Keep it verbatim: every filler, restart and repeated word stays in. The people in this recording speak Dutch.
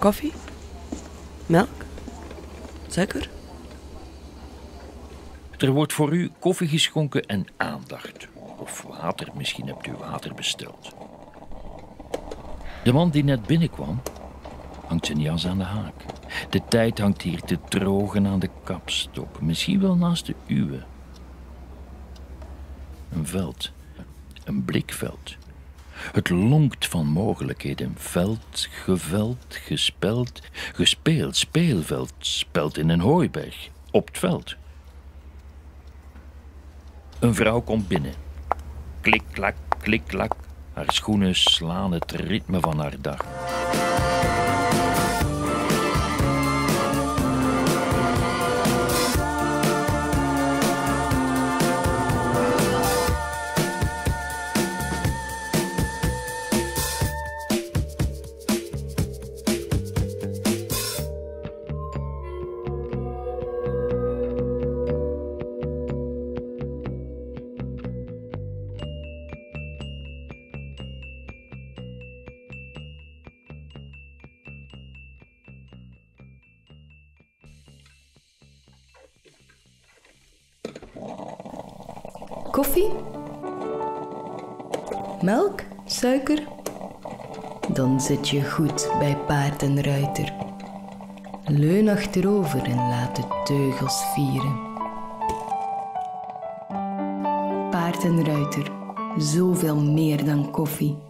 Koffie? Melk? Suiker? Er wordt voor u koffie geschonken en aandacht. Of water, misschien hebt u water besteld. De man die net binnenkwam, hangt zijn jas aan de haak. De tijd hangt hier te drogen aan de kapstok. Misschien wel naast de uwe. Een veld. Een blikveld. Het lonkt van mogelijkheden. Veld, geveld, gespeld, gespeeld, speelveld, speld in een hooiberg. Op het veld. Een vrouw komt binnen. Klik, klak, klik, klak. Haar schoenen slaan het ritme van haar dag. Koffie? Melk? Suiker? Dan zit je goed bij paard en ruiter. Leun achterover en laat de teugels vieren. Paard en ruiter, zoveel meer dan koffie.